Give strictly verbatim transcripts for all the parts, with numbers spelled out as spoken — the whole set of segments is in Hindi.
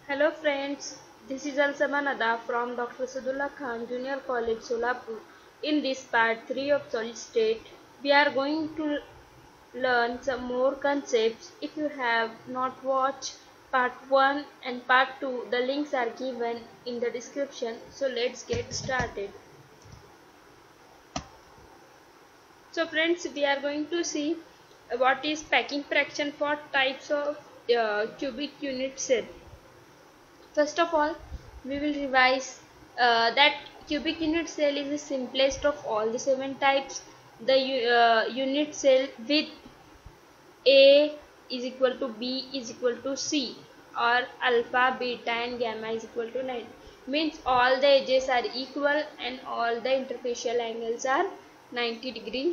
Hello friends, this is Al-Sama Nada from Doctor Sadullah Khan Junior College Solapur. In this part three of solid state, we are going to learn some more concepts. If you have not watched part one and part two, the links are given in the description. So let's get started. So friends, we are going to see what is packing fraction for types of uh, cubic unit cell. First of all, we will revise uh, that cubic unit cell is the simplest of all the seven types. The uh, unit cell with A is equal to B is equal to C, or alpha, beta and gamma is equal to nine. Means all the edges are equal and all the interfacial angles are ninety degree.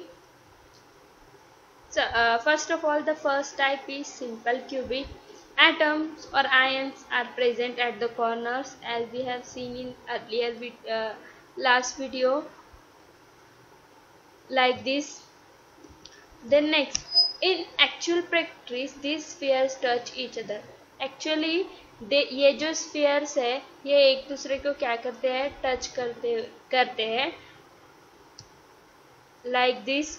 So uh, first of all, the first type is simple cubic. Atoms or ions are present at the corners, as we have seen in earlier vid uh, last video, like this. Then next, in actual practice these spheres touch each other. Actually दे ये जो spheres है ये एक दूसरे को क्या करते हैं, टच करते करते हैं, like this.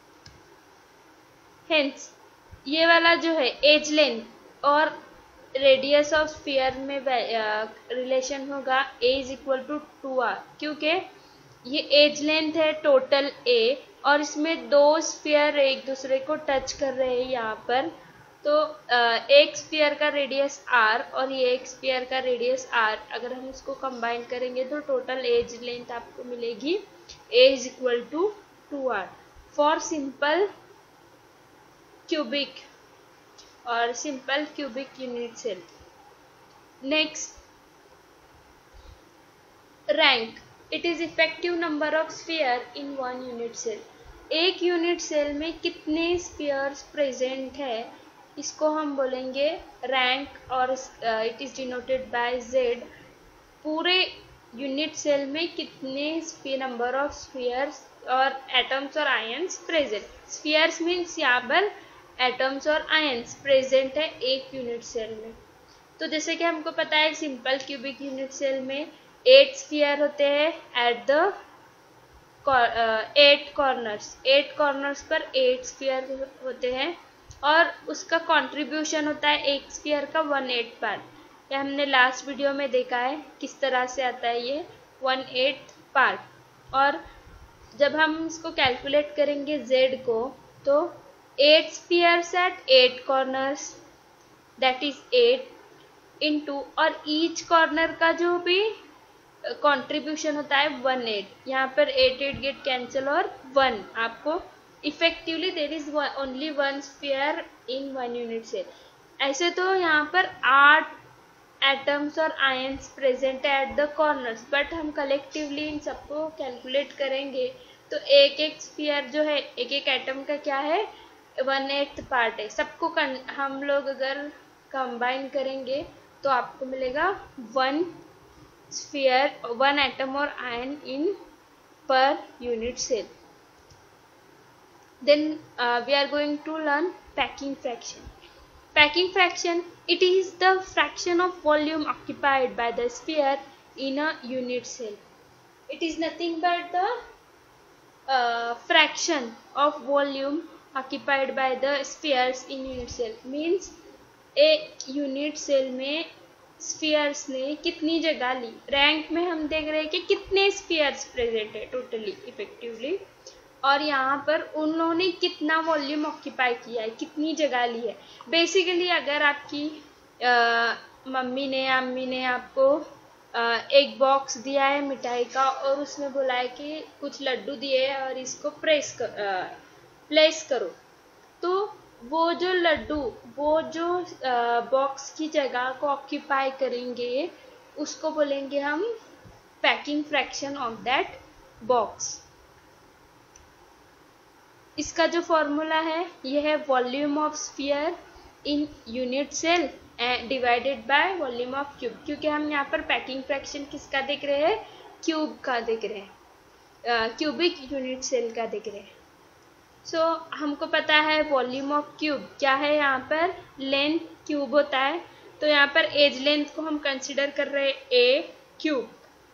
Hence ये वाला जो है एज लेंथ और रेडियस ऑफ स्फीयर में रिलेशन होगा a is equal to two R, क्योंकि ये एज लेंथ है टोटल a और इसमें दो स्फीयर एक दूसरे को टच कर रहे हैं यहाँ पर. तो एक स्फीयर का रेडियस r और ये एक स्फीयर का रेडियस r, अगर हम इसको कंबाइन करेंगे तो टोटल एज लेंथ आपको मिलेगी a is equal to two R for simple cubic or simple cubic unit cell. Next, rank. It is effective number of sphere in one unit cell. एक यूनिट सेल में कितने स्फीयर्स प्रेजेंट है इसको हम बोलेंगे रैंक, और it is denoted by Z. पूरे यूनिट सेल में कितने नंबर ऑफ स्फीयर्स और एटम्स और आयंस प्रेजेंट. स्फीयर्स मीन्स यहाँ पर एटम्स और आयंस प्रेजेंट है एक यूनिट सेल में. तो जैसे कि हमको पता है सिंपल क्यूबिक यूनिट सेल में एट स्फीयर होते हैं at the eight corners. Eight corners पर एट स्फीयर होते हैं और उसका कंट्रीब्यूशन होता है एक स्फीयर का वन एट पार्ट. ये हमने लास्ट वीडियो में देखा है किस तरह से आता है ये वन एट पार्ट. और जब हम इसको कैलकुलेट करेंगे जेड को, तो eight spheres at eight corners, that is eight into, और each corner का जो भी contribution होता है वन एट. यहाँ पर eight eight get cancel और वन, आपको effectively there is one, only one sphere in one unit cell. ऐसे तो यहाँ पर आठ atoms और ions present है at the corners, but हम collectively इन सबको calculate करेंगे तो एक एक sphere जो है एक एक atom का क्या है वन एट्थ पार्ट है. सबको हम लोग अगर कंबाइन करेंगे तो आपको मिलेगा वन स्फीयर, वन एटम और ion in per unit cell. Then we are going to learn packing fraction. Packing fraction, it is the fraction of volume occupied by the sphere in a unit cell. It is nothing but the uh, fraction of volume occupied by the spheres in unit cell. Means एक यूनिट सेल में स्फीयर्स ने कितनी जगह ली. रैंक में हम देख रहे हैं कि कितने स्फीयर्स प्रेजेंट है टोटली इफेक्टिवली, और यहाँ पर उन्होंने कितना वॉल्यूम ऑक्यूपाई किया है, कितनी जगह ली है. बेसिकली अगर आपकी आ, मम्मी ने अम्मी ने आपको आ, एक बॉक्स दिया है मिठाई का और उसमें बोला है कि कुछ लड्डू दिए हैं और इसको प्रेस कर आ, प्लेस करो, तो वो जो लड्डू वो जो बॉक्स की जगह को ऑक्यूपाई करेंगे उसको बोलेंगे हम packing fraction of that box. इसका जो फॉर्मूला है ये है volume of sphere in unit cell divided by volume of cube. क्योंकि हम यहाँ पर पैकिंग फ्रैक्शन किसका देख रहे हैं, क्यूब का देख रहे हैं, क्यूबिक यूनिट सेल का देख रहे हैं. सो so, हमको पता है वॉल्यूम ऑफ क्यूब क्या है. यहाँ पर लेंथ क्यूब होता है तो यहाँ पर एज लेंथ को हम कंसिडर कर रहे हैं a cube.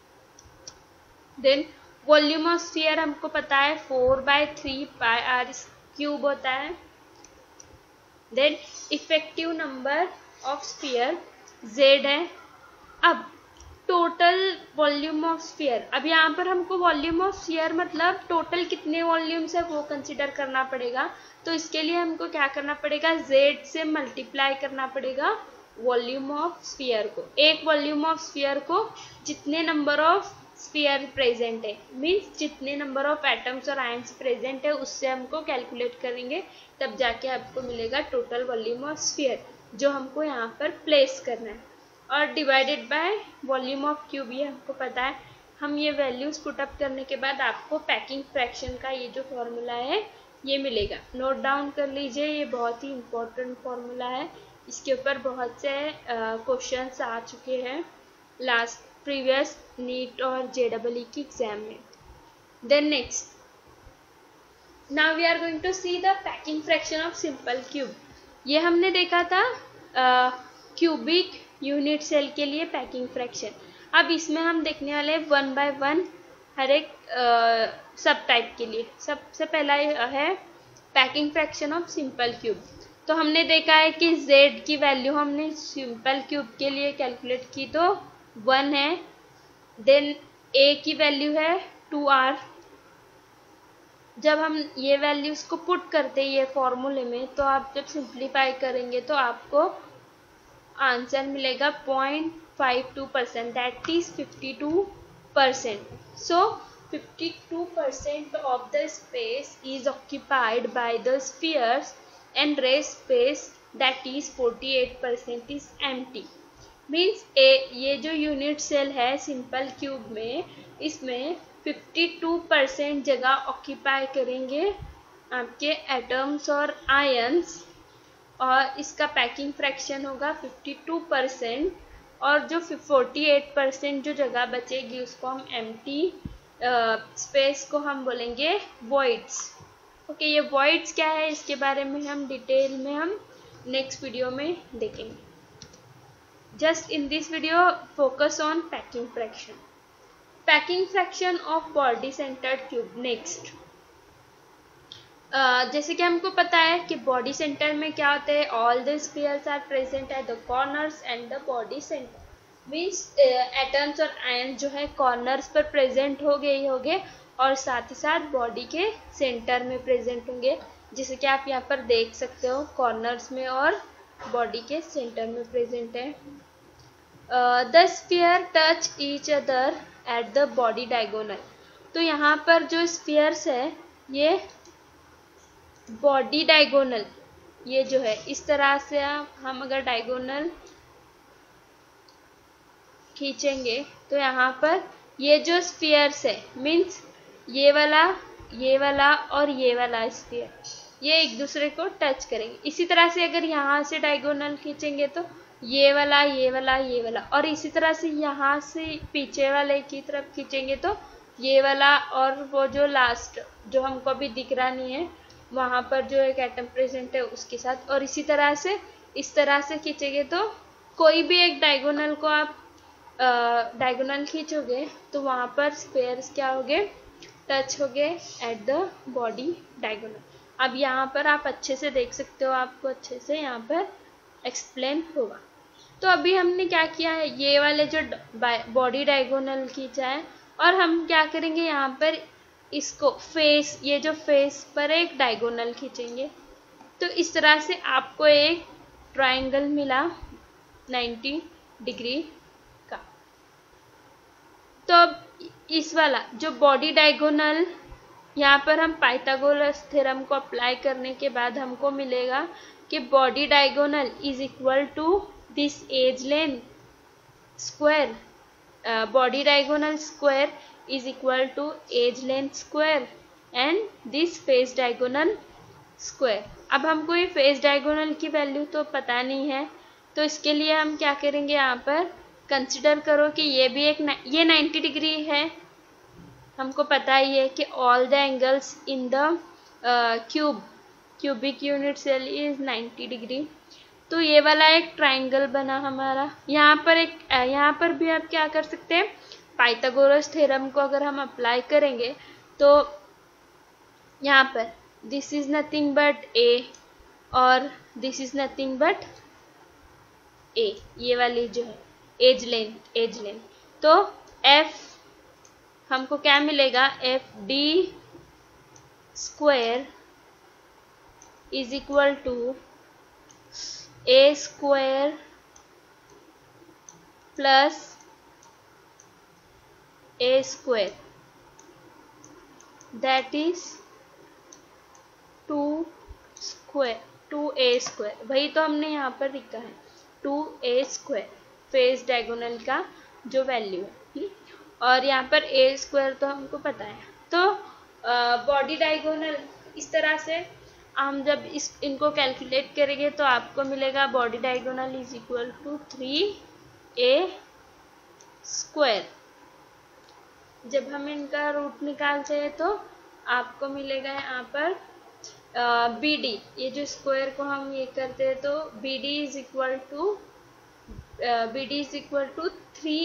Then volume of sphere हमको पता है four by three pi are cube होता है। Then effective number of sphere Z है। अब टोटल वॉल्यूम ऑफ स्फीयर, अब यहाँ पर हमको वॉल्यूम ऑफ स्फीयर मतलब टोटल कितने वॉल्यूम्स है वो कंसिडर करना पड़ेगा। तो इसके लिए हमको क्या करना पड़ेगा, जेड से मल्टीप्लाई करना पड़ेगा वॉल्यूम ऑफ स्फीयर को। एक वॉल्यूम ऑफ स्फीयर को जितने नंबर ऑफ स्फीयर प्रेजेंट है, मीन्स जितने नंबर ऑफ एटम्स और आयंस प्रेजेंट है उससे हमको कैलकुलेट करेंगे, तब जाके आपको मिलेगा टोटल वॉल्यूम ऑफ स्फीयर जो हमको यहाँ पर प्लेस करना है। और divided by volume of cube, ये हमको पता है। हम ये वैल्यूज पुट अप करने के बाद आपको पैकिंग फ्रैक्शन का ये जो फॉर्मूला है ये मिलेगा। नोट डाउन कर लीजिए, ये बहुत ही इम्पोर्टेंट फॉर्मूला है। इसके ऊपर बहुत से क्वेश्चंस आ चुके हैं लास्ट प्रीवियस नीट और जे डबल ई की एग्जाम में। Then next, now we are going to see the packing fraction of simple cube. ये हमने देखा था क्यूबिक यूनिट सेल के लिए पैकिंग फ्रैक्शन। अब इसमें हम देखने वाले हैं वन बाय वन हर एक सब टाइप के लिए। सबसे पहला है packing fraction of simple cube. तो हमने देखा है कि z की वैल्यू हमने सिंपल क्यूब के लिए कैलकुलेट की तो वन है। देन a की वैल्यू है टू आर। जब हम ये वैल्यूज को पुट करते हैं ये फॉर्मूले में, तो आप जब सिंप्लीफाई करेंगे तो आपको आंसर मिलेगा point five two percent, that is fifty two percent. So fifty two percent of the space is occupied by the spheres and rest space that is forty-eight percent is empty. Means a ये जो यूनिट सेल है सिंपल क्यूब में, इसमें फिफ्टी टू परसेंट जगह ऑक्यूपाई करेंगे आपके एटम्स और आयंस, और इसका पैकिंग फ्रैक्शन होगा फिफ्टी टू परसेंट। और जो फोर्टी एट परसेंट जो जगह बचेगी उसको हम एम्प्टी स्पेस को हम बोलेंगे वॉइड्स। ओके, ये वॉइड्स क्या है इसके बारे में हम डिटेल में हम नेक्स्ट वीडियो में देखेंगे। Just in this video focus on packing fraction. Packing fraction of body centred cube. Next, Uh, जैसे कि हमको पता है कि बॉडी सेंटर में क्या होते हैं, all the spheres are present at the corners and the body centre. Means atoms और आयन जो है कॉर्नर्स पर प्रेजेंट हो गए ही होंगे और साथ ही साथ बॉडी के सेंटर में प्रेजेंट होंगे, जैसे कि आप यहाँ पर देख सकते हो कॉर्नर्स में और बॉडी के सेंटर में प्रेजेंट है। The sphere touch each other at the body diagonal. तो यहाँ पर जो स्फीयर्स है ये बॉडी डायगोनल, ये जो है इस तरह से हम अगर डायगोनल खींचेंगे तो यहाँ पर ये जो स्फीयर्स है, मीन्स ये वाला ये वाला और ये वाला स्फीयर, ये एक दूसरे को टच करेंगे। इसी तरह से अगर यहाँ से डायगोनल खींचेंगे तो ये वाला ये वाला ये वाला, और इसी तरह से यहाँ से पीछे वाले की तरफ खींचेंगे तो ये वाला और वो जो लास्ट जो हमको अभी दिख रहा नहीं है वहाँ पर जो एक एटम प्रेजेंट है उसके साथ, और इसी तरह से इस तरह से खींचेंगे तो कोई भी एक डायगोनल को आप डायगोनल खींचोगे तो वहाँ पर स्फीयर्स क्या होगे, टच होगे एट द बॉडी डायगोनल। अब यहाँ पर आप अच्छे से देख सकते हो, आपको अच्छे से यहाँ पर एक्सप्लेन होगा। तो अभी हमने क्या किया है, ये वाले जो बॉडी डायगोनल खींचा है, और हम क्या करेंगे यहाँ पर इसको फेस, ये जो फेस पर एक डायगोनल खींचेंगे तो इस तरह से आपको एक ट्रायंगल मिला नाइंटी डिग्री का। तो अब इस वाला जो बॉडी डायगोनल, यहाँ पर हम पाइथागोरस थ्योरम को अप्लाई करने के बाद हमको मिलेगा कि body diagonal is equal to this edge length square, body diagonal square is equal to edge length square and this face diagonal square। अब हमको ये face diagonal की वैल्यू तो पता नहीं है, तो इसके लिए हम क्या करेंगे, यहाँ पर कंसिडर करो कि ये भी एक ये नाइंटी डिग्री है। हमको पता ही है कि all the angles in the uh, cube cubic unit cell is ninety degree. तो तो ये वाला एक ट्राइंगल बना हमारा। यहाँ पर एक यहाँ पर भी आप क्या कर सकते हैं, पाइथागोरस थ्योरम को अगर हम अप्लाई करेंगे तो यहाँ पर this is nothing but a और this is nothing but a, ये वाली जो है एज लेंथ एज लेंथ तो एफ हमको क्या मिलेगा, F D square is equal to a square plus a square that is two square two a square. वही तो हमने यहाँ पर लिखा है, two a square face diagonal का जो वैल्यू है। और यहाँ पर ए स्क्वायर तो हमको पता है। तो बॉडी डायगोनल इस तरह से हम जब इस इनको कैलकुलेट करेंगे तो आपको मिलेगा body diagonal is equal to three a square. जब हम इनका रूट निकालते हैं तो आपको मिलेगा यहाँ पर बी डी, ये जो स्क्वायर को हम ये करते हैं तो B D is equal to B D is equal to three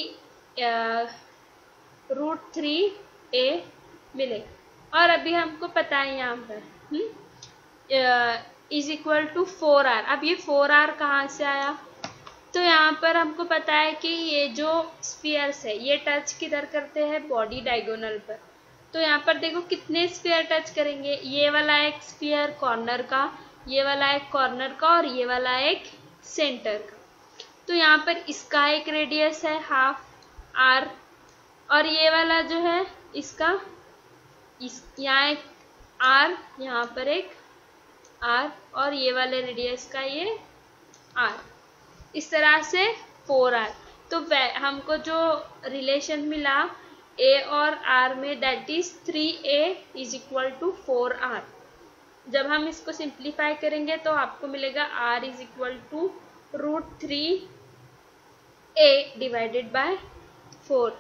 root three a मिलेगा। और अभी हमको पता है यहाँ पर is equal to four r. अब ये फोर आर कहाँ से आया, तो यहाँ पर हमको पता है कि ये जो स्फीयर्स है ये टच किधर करते हैं, बॉडी डायगोनल पर। तो यहाँ पर देखो कितने स्फीयर टच करेंगे, ये वाला एक स्फीयर कॉर्नर का, ये वाला एक कॉर्नर का और ये वाला एक सेंटर का। तो यहाँ पर इसका एक रेडियस है हाफ आर और ये वाला जो है इसका इस यहाँ एक आर, यहाँ पर एक आर और ये वाले रेडियस का ये आर, इस तरह से फोर आर। तो हमको जो रिलेशन मिला ए और आर में that is three a is equal to four r. जब हम इसको सिंप्लीफाई करेंगे तो आपको मिलेगा r is equal to root three a divided by four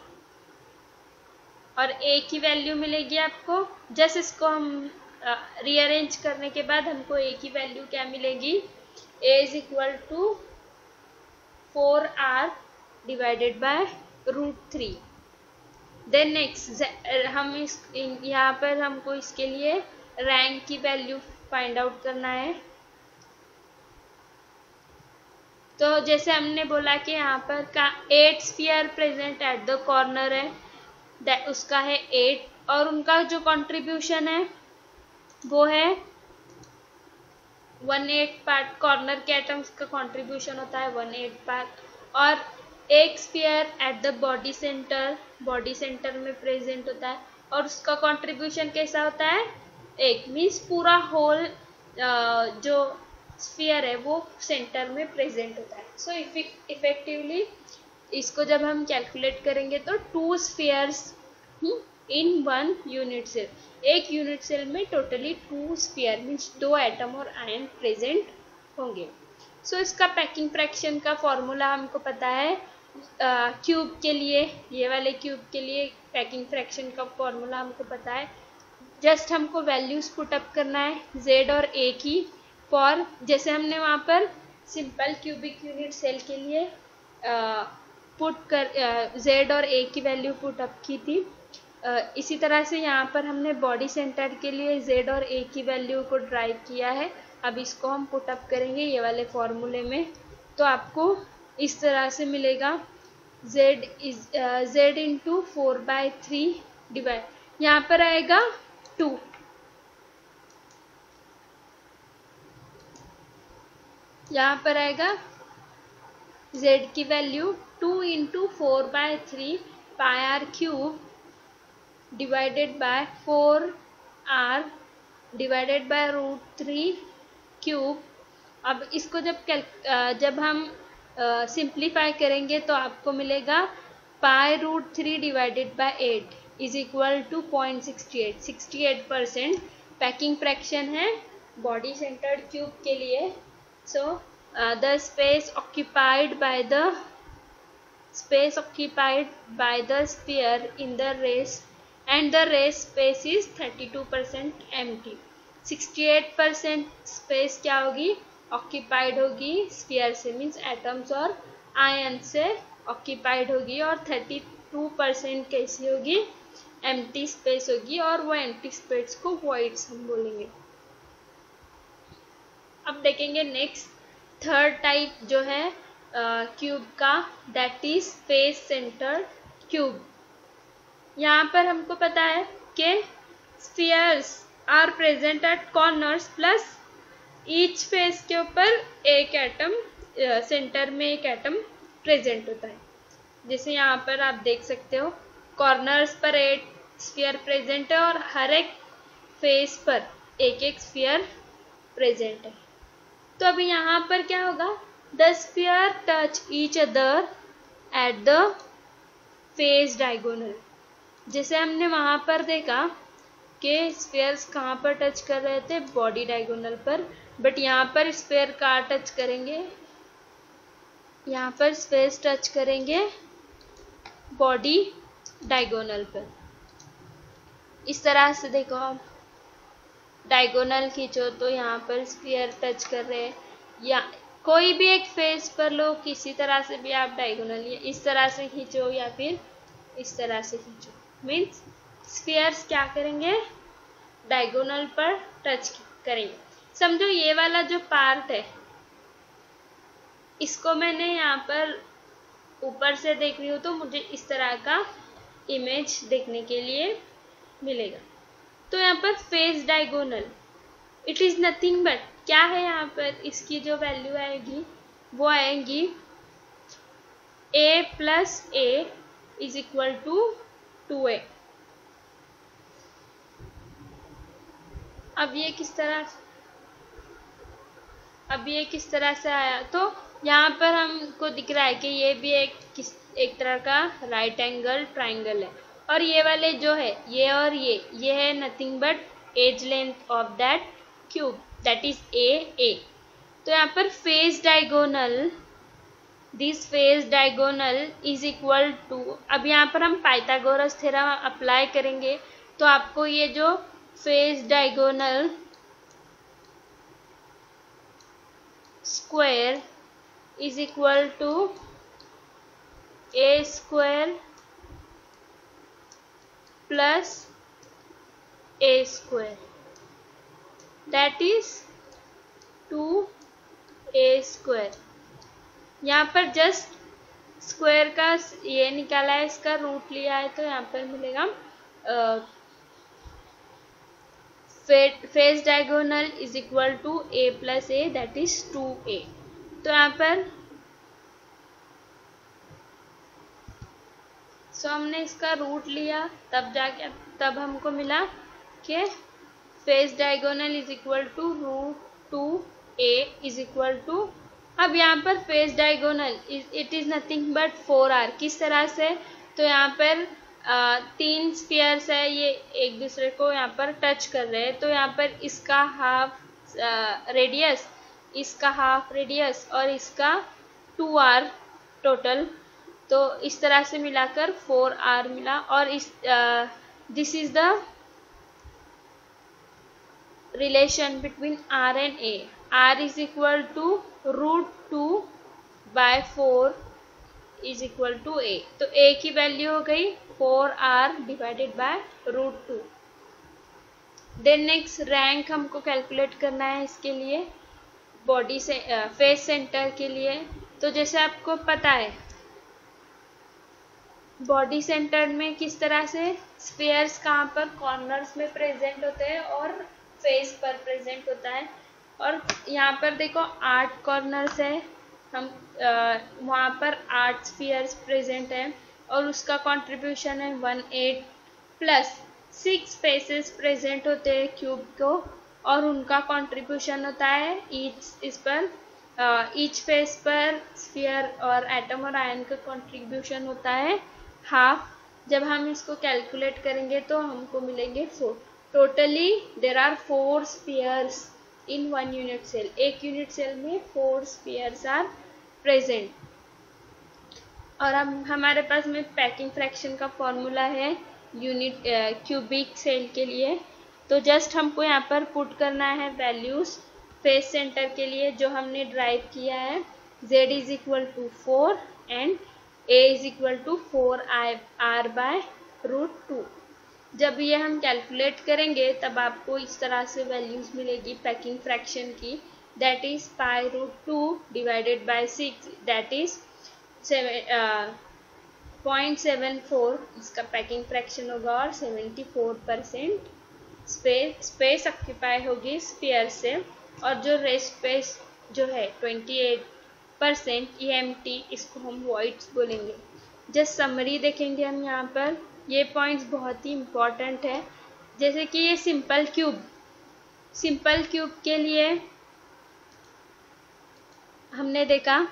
और ए की वैल्यू मिलेगी आपको। जैसे इसको हम रीअरेंज करने के बाद हमको ए की वैल्यू क्या मिलेगी, a is equal to four r divided by root three. Then next हम इस यहाँ पर हमको इसके लिए रैंक की वैल्यू फाइंड आउट करना है। तो जैसे हमने बोला कि यहाँ पर का eight sphere present at the corner है, दैट उसका है एट और उनका जो कंट्रीब्यूशन है वो है वन एट पार्ट। कॉर्नर के एटम्स का कंट्रीब्यूशन होता है वन एट पार्ट और एक sphere at the body centre body centre में प्रेजेंट होता है और उसका कंट्रीब्यूशन कैसा होता है, एक मीन्स पूरा होल जो स्फीयर है वो सेंटर में प्रेजेंट होता है। सो इफेक्टिवली इसको जब हम कैलकुलेट करेंगे तो two spheres in one unit cell, एक यूनिट सेल में टोटली टू स्फीयर मीन्स दो एटम और आयन प्रेजेंट होंगे। सो so, इसका पैकिंग फ्रैक्शन का फॉर्मूला हमको पता है क्यूब के लिए, ये वाले क्यूब के लिए पैकिंग फ्रैक्शन का फॉर्मूला हमको पता है। जस्ट हमको वैल्यूज पुट अप करना है जेड और ए की फॉर, जैसे हमने वहाँ पर सिंपल क्यूबिक यूनिट सेल के लिए पुट कर जेड और ए की वैल्यू पुट अप की थी, uh, इसी तरह से यहाँ पर हमने बॉडी सेंटर के लिए जेड और ए की वैल्यू को ड्राइव किया है। अब इसको हम पुट अप करेंगे ये वाले फॉर्मूले में तो आपको इस तरह से मिलेगा z is z into four by three divide, यहाँ पर आएगा टू, यहाँ पर आएगा z की value two into four by three pi are cube divided by four r divided by root three cube. अब इसको जब कैल जब हम सिंप्लीफाई uh, करेंगे तो आपको मिलेगा pi root three divided by eight is equal to point sixty eight. Sixty eight percent packing fraction है बॉडी सेंटर्ड क्यूब के लिए। So the space occupied by the space occupied by the sphere in the rest and the rest space is thirty two percent empty. Sixty eight percent space क्या होगी, ऑक्यूपाइड होगी स्फीयर से, मीन्स एटम्स और आयन से ऑक्यूपाइड होगी, और थर्टी टू परसेंट कैसी होगी, एम्प्टी स्पेस होगी, और वो एम्प्टी स्पेस को वॉइड्स हम बोलेंगे। अब देखेंगे नेक्स्ट थर्ड टाइप जो है क्यूब uh, का, that is face centred cube. यहाँ पर हमको पता है कि spheres are present at corners plus each face के ऊपर एक एटम, सेंटर में एक एटम प्रेजेंट होता है। जैसे यहाँ पर आप देख सकते हो कॉर्नर्स पर एट स्फीयर प्रेजेंट है और हर एक फेस पर एक एक स्फीयर प्रेजेंट है। तो अभी यहाँ पर क्या होगा, the sphere touch each other at the face diagonal. जैसे हमने वहां पर देखा कि स्फीयर्स कहाँ पर टच कर रहे थे, बॉडी डायगोनल पर, बट यहाँ पर स्फीयर कहाँ टच करेंगे, यहाँ पर स्फीयर्स टच करेंगे बॉडी डायगोनल पर। इस तरह से देखो आप डायगोनल खींचो तो यहाँ पर स्फीयर टच कर रहे हैं, या कोई भी एक फेस पर लो, किसी तरह से भी आप डायगोनल इस तरह से खींचो या फिर इस तरह से खींचो, मीन्स स्फीयर्स क्या करेंगे, डायगोनल पर टच करेंगे। समझो ये वाला जो पार्ट है इसको मैंने यहाँ पर ऊपर से देख रही हूँ तो मुझे इस तरह का इमेज देखने के लिए मिलेगा। तो यहाँ पर face diagonal it is nothing but क्या है, यहाँ पर इसकी जो वैल्यू आएगी वो आएगी a plus a is equal to two a. अब ये किस तरह अब ये किस तरह से आया, तो यहाँ पर हमको दिख रहा है कि ये भी एक किस एक तरह का राइट एंगल ट्राइंगल है, और ये वाले जो है ये और ये ये है nothing but edge length of that cube, that is a a. तो यहाँ पर face diagonal, this face diagonal is equal to, अब यहाँ पर हम पाइथागोरस थ्योरम अप्लाई करेंगे तो आपको ये जो face diagonal square is equal to a square plus a square, that is two a square. यहाँ पर जस्ट स्क्वायर का ये निकाला है, इसका रूट लिया है, तो यहाँ पर मिलेगा face diagonal is equal to a plus a, that is two a. तो यहाँ पर सो so, हमने इसका रूट लिया तब जाके तब हमको मिला कि face diagonal is equal to root two a is equal to, अब यहाँ पर face diagonal it is nothing but four r. किस तरह से, तो यहाँ पर आ, तीन स्फीयर्स है, ये एक दूसरे को यहाँ पर टच कर रहे हैं, तो यहाँ पर इसका हाफ रेडियस, इसका हाफ रेडियस और इसका टू आर टोटल, तो इस तरह से मिलाकर फोर आर मिला। और इस this is the relation between r and a, r is equal to root two by four is equal to a, तो ए की वैल्यू हो गई four r divided by root two. Then next rank हमको कैलकुलेट करना है इसके लिए, बॉडी से फेस सेंटर के लिए। तो जैसे आपको पता है बॉडी सेंटर में किस तरह से स्फीयर्स कहाँ पर कॉर्नर्स में प्रेजेंट होते हैं और फेस पर प्रेजेंट होता है, और यहाँ पर देखो आठ कॉर्नर्स है, हम वहाँ पर आठ स्फीयर्स प्रेजेंट हैं और उसका कंट्रीब्यूशन है one eight plus six faces present होते हैं क्यूब को, और उनका कंट्रीब्यूशन होता है ईच इस पर ईच फेस पर स्फीयर और एटम और आयन का कंट्रीब्यूशन होता है हाफ। जब हम इसको कैलकुलेट करेंगे तो हमको मिलेंगे four. Totally there are four spheres in one unit cell, एक यूनिट सेल में फोर स्फीयर्स आर प्रेजेंट। और अब हमारे पास में पैकिंग फ्रैक्शन का फॉर्मूला है यूनिट क्यूबिक सेल के लिए, तो जस्ट हमको यहाँ पर पुट करना है वैल्यूज फेस सेंटर के लिए जो हमने ड्राइव किया है, z is equal to four and a is equal to four आई आर बाय रूट टू। जब ये हम कैलकुलेट करेंगे तब आपको इस तरह से वैल्यूज मिलेगी पैकिंग फ्रैक्शन की, that is pi root two divided by six, that is seven point seven four इसका पैकिंग फ्रैक्शन होगा और seventy four percent space space occupy होगी स्फीयर से, और जो रेस्ट स्पेस जो है ट्वेंटी एट परसेंट ये एम्प्टी, इसको हम वॉइड्स बोलेंगे। जस्ट समरी देखेंगे हम यहाँ पर, ये पॉइंट्स बहुत ही इम्पॉर्टेंट है। जैसे कि ये सिंपल क्यूब, सिंपल क्यूब के लिए हमने देखा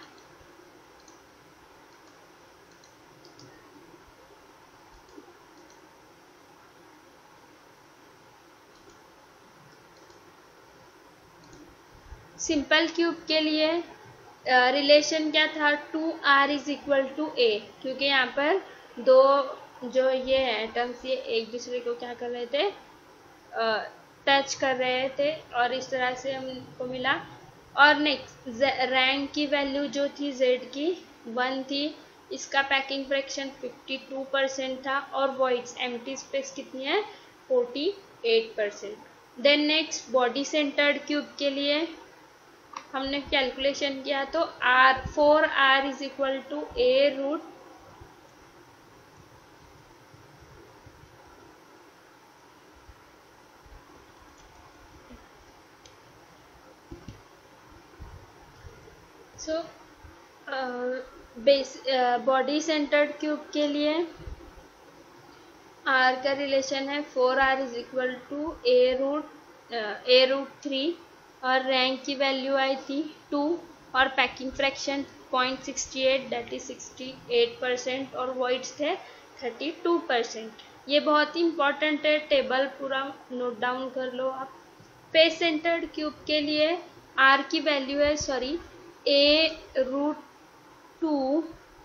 सिंपल क्यूब के लिए रिलेशन uh, क्या था, two r is equal to a, क्योंकि यहाँ पर दो जो ये एटम्स ये एक दूसरे को क्या कर रहे थे, टच uh, कर रहे थे, और इस तरह से हमको मिला। और नेक्स्ट रैंक की वैल्यू जो थी जेड की वन थी, इसका packing fraction fifty two percent था, और वॉइड्स एम्प्टी स्पेस कितनी है, forty eight percent. Then next body centred cube के लिए हमने कैलकुलेशन किया तो r four r is equal to a root so base body centred cube के लिए आर का रिलेशन है four r is equal to a root a root three, और रैंक की वैल्यू आई थी टू, और packing fraction point sixty eight that is sixty eight percent, और वॉइड्स थे थर्टी टू परसेंट। ये बहुत ही इंपॉर्टेंट है, टेबल पूरा नोट डाउन कर लो आप। फेस सेंटर्ड क्यूब के लिए आर की वैल्यू है sorry a root two,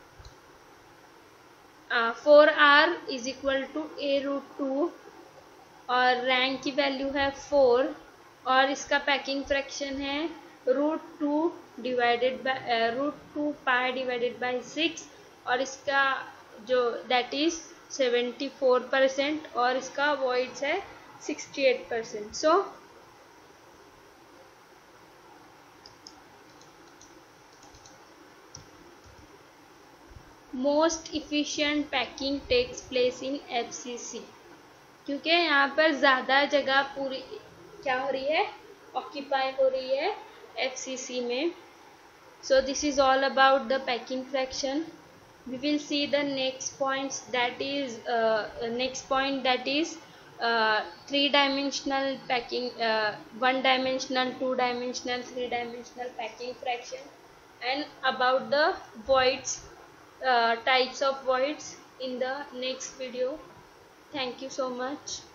four r is equal to a root two, और रैंक की वैल्यू है फोर, और इसका पैकिंग फ्रैक्शन है root two divided by root two pi divided by six, और इसका जो that is seventy four percent, और इसका वॉइड्स है sixty eight percent. So most efficient packing takes place in F C C, क्योंकि यहाँ पर ज़्यादा जगह पूरी क्या हो रही है, ऑक्यूपाई हो रही है एफ सी सी में। So this is all about the packing fraction. We will see the next points, that is next point that is three dimensional packing, one dimensional, two dimensional, three dimensional packing fraction, and about the voids, uh, types of voids in the next video. Thank you so much.